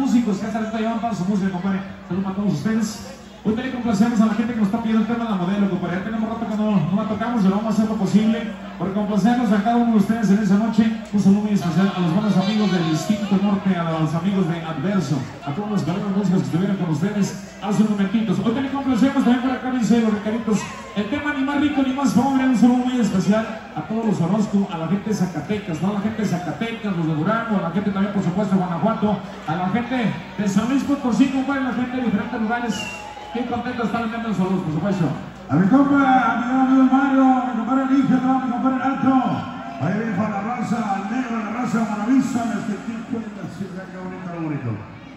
músicos que hasta ahorita llevan toda su música, compadre. Saludos a todos ustedes. Hoy también complacemos a la gente que nos está pidiendo el tema de la modelo, compadre. Ya tenemos rato que no la tocamos y lo vamos a hacer lo posible por complacernos a cada uno de ustedes en esa noche. Un saludo muy especial a los buenos amigos del Instinto Norte, a los amigos de Adverso, a todos los grandes músicos que estuvieron con ustedes hace unos momentitos. Hoy también complacemos también por acá, dice los recaditos. El tema ni más rico ni más pobre, un saludo muy especial a todos los Orozco, a la gente de Zacatecas, ¿no? A la gente de Zacatecas, los de Durango, a la gente también, por supuesto, de Guanajuato, a la gente de San Luis Potosí, compadre, la gente de diferentes lugares. Qué contento estar enviando saludos, por supuesto. A mi compa, a mi amigo Mario, a mi compadre Eligio, a mi compadre Alto. Ahí viene para la raza, al negro, la raza maravilla, este tipo de la ciudad, qué bonito, lo bonito.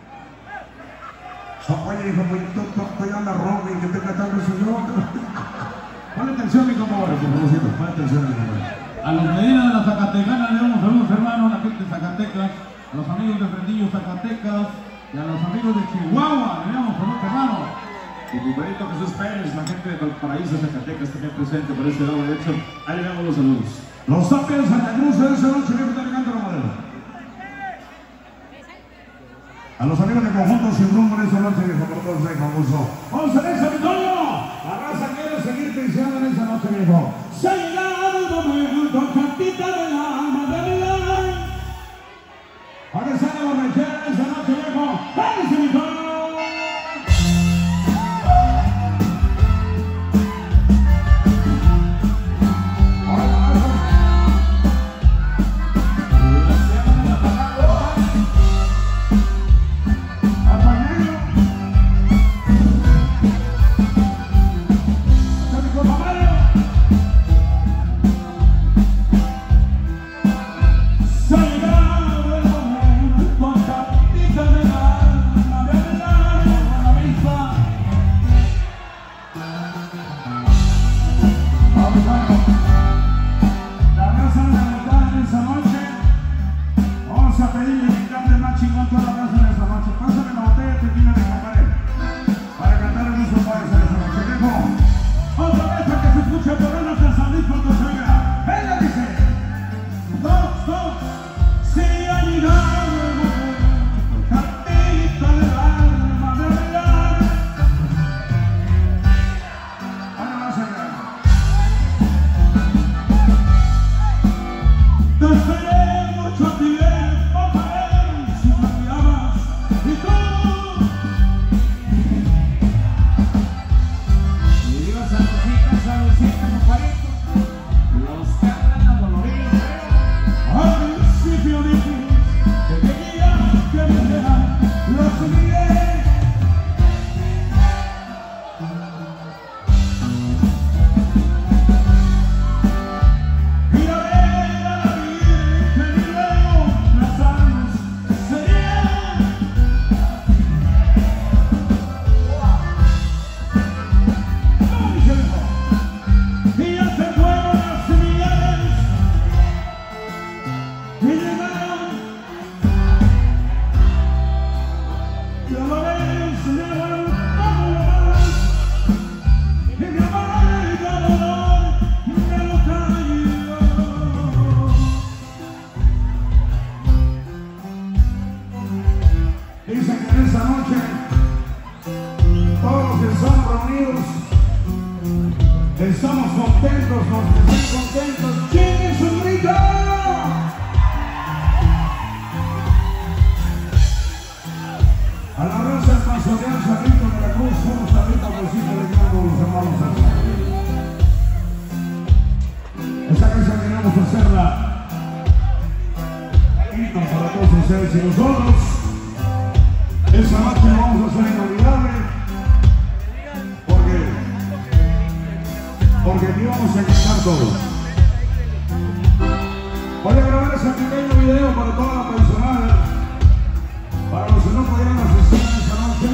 Oye, hijo, estoy anda Robin, que te cantando su yo. Ponle atención, mi compadre, por favor, ponle atención, mi compadre. A los Medina de la Zacatecana le damos saludos, hermano, a la gente de Zacatecas, a los amigos de Fresnillo, Zacatecas, y a los amigos de Chihuahua, le damos saludos, hermano. Mi compadrito Jesús Pérez, la gente de Valparaíso, Zacatecas, también presente por este lado derecho. Ahí le damos los saludos. Los Tapias de Santa Cruz de esa noche, que está llegando la modelo. A los amigos de Conjunto Sin Rumbo en esa noche, viejo, por todos de famoso. ¡Vamos a esa victoria! La raza quiere seguir pensando en esa noche, viejo. Se ha llegado el momento, cantita del alma de mi vida. Ahora sale la borrachera en esa noche, viejo. ¡Vamos a victoria! Estamos contentos, nos están contentos. ¿Quién es un grito? A la raza espacial Sarrito de la Cruz, somos Sarrito Bolsito de Diablo, los hermanos así. Esta canción queremos hacerla himno para todos ustedes y nosotros. Esta noche la vamos a hacer inolvidable. Porque aquí vamos a cantar todos. Voy a grabar ese pequeño video para toda la personal, para los que no pudieron asistir esta noche.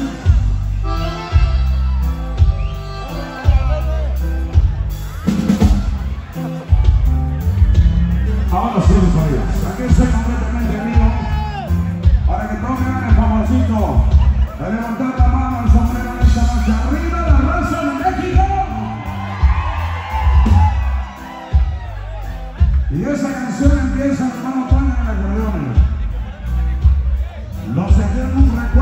Ahora sí, mis amigos, aquí estoy completamente en vivo, para que todos vean el favorcito de levantar la mano al sombrero en esta noche. ¡Arriba la raza de México! Y esa canción empieza, hermano, Toño, en el acordeón. Los dejé en un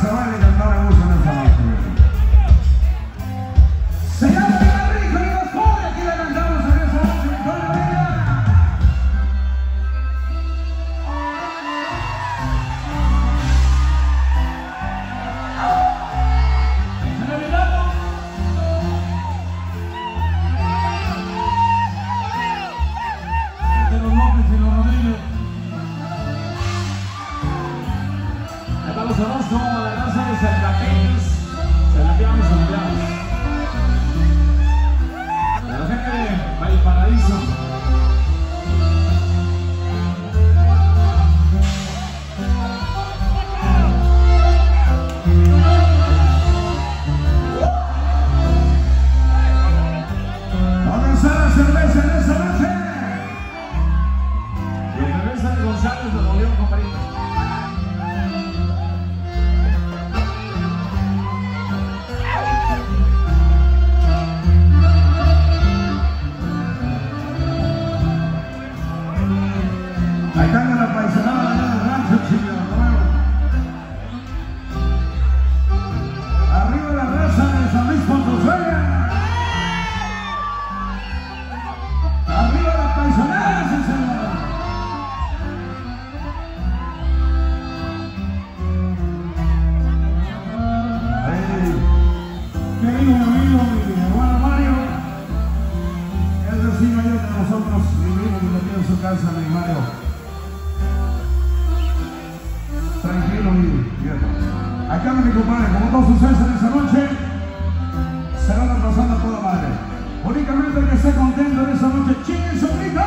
se vale cantar a gusto en esta noche. Se llama el rico y los pobres, aquí la cantamos en esta noche, Victoria Bella. De los López y los Rodríguez. Estamos abajo, la raza de Zacatecas. Se la enviamos, se la enviamos. De la gente de Valparaíso. Vamos a la cerveza en esta noche. Y el cerveza de González de León, compadrito. Acá anda la paisanada allá del rancho, chico, nuevo. Arriba la raza de San Luis Potosí. Arriba la paisanada, sí, señor. Querido mi amigo, mi hermano Mario, es vecino allá de nosotros, vivimos aquí en su casa, mi Mario. Tranquilo, mi viejo. Acá mi compadre, como todos ustedes en esta noche, se van pasando a toda madre. Únicamente el que esté contento en esta noche, ¡chingue su grito!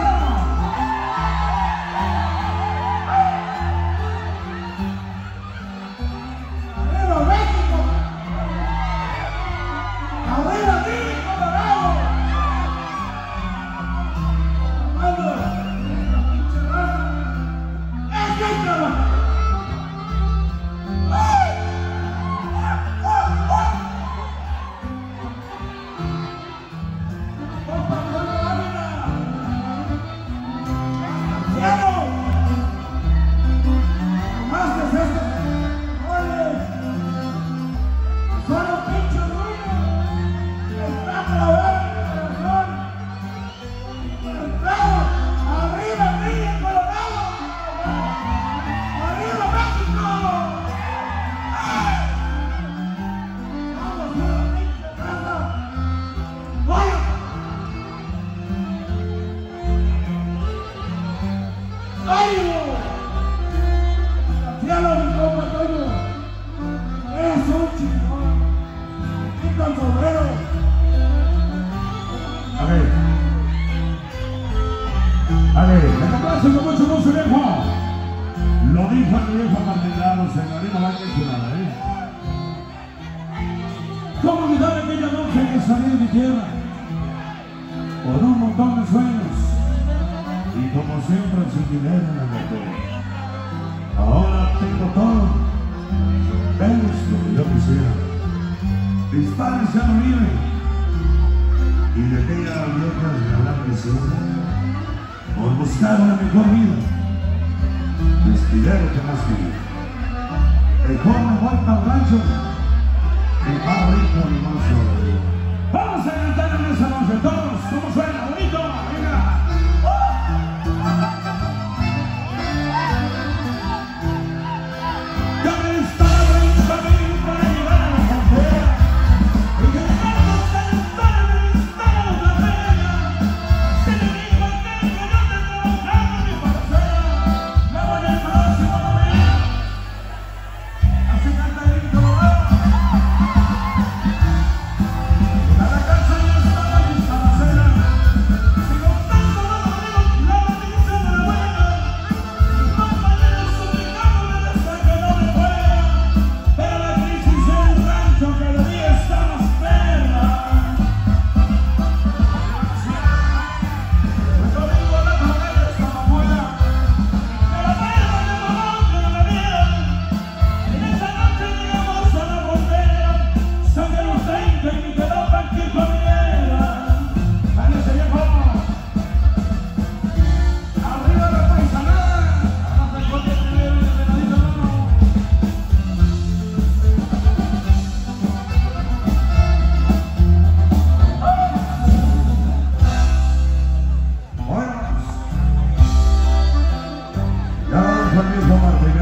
¡Arriba México! ¡Arriba México, Dorado! ¡Vamos! ¡Es que trabajo! Me complace con mucho gusto, viejo. Lo dijo el viejo Martellano, señorita, no hay que decir nada, ¿Cómo olvidar aquella noche que salí de mi tierra? Con un montón de sueños. Y como siempre, sin dinero en la cartera. Ahora tengo todo. Menos lo que yo quisiera. Mis padres ya no viven. Y de aquella vieja de la prisión. Por buscar una mejor vida, despidé lo que más quería. Mejor me voy para el rancho y más rico y más solo. Vamos a cantar en esa noche todos, como suena, bonito, venga. ¡Vamos!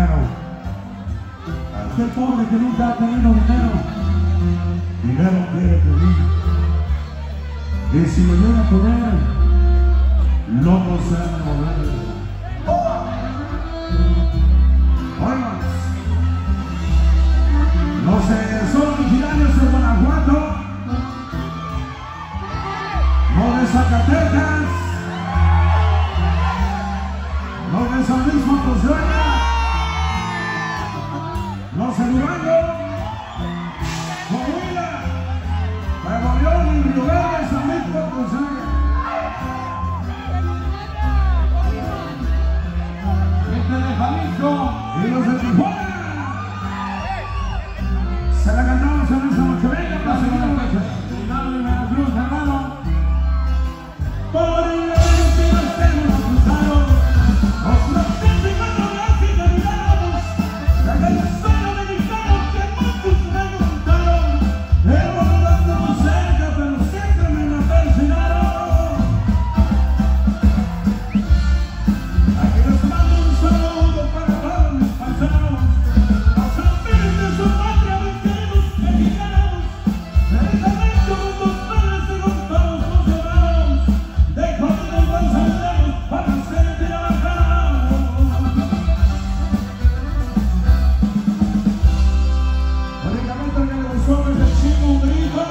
dinero. Aquel pobre que nunca ha tenido dinero. Dinero quiere pedir. Y si lo llega a poner, loco se va a mover. Oigan, los son originarios de Guanajuato, los de Zacatecas, los de San Luis Potosí, los de Durango, Coahuila, Nuevo León y Río Verde, San Luis Potosí. De Jalisco Y los de Tijuana. Se la cantamos en esta noche. Venga, casi pase con la la fecha. noche. Final de Veracruz, hermano. Por el derecho que nos tenemos cruzados, otros testigos que caminamos, la calle suelo mexicano que muchos preguntaron, pero no estamos cerca, pero siempre me la persinaron. Aquí les mando un saludo para todos mis paisanos, los amigos de su patria, mis queridos mexicanos, del talento de tus padres y con todos los hermanos, de jóvenes guanzaneros para ser trabajados. Únicamente el que le gustó es el chico, un grito.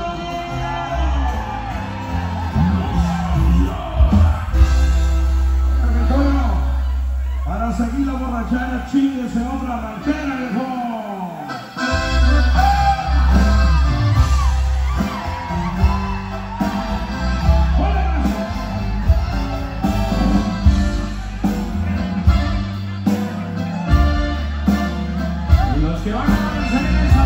Para seguir la borrachera, chíguese otra ranchera, viejo. Y los que van a salir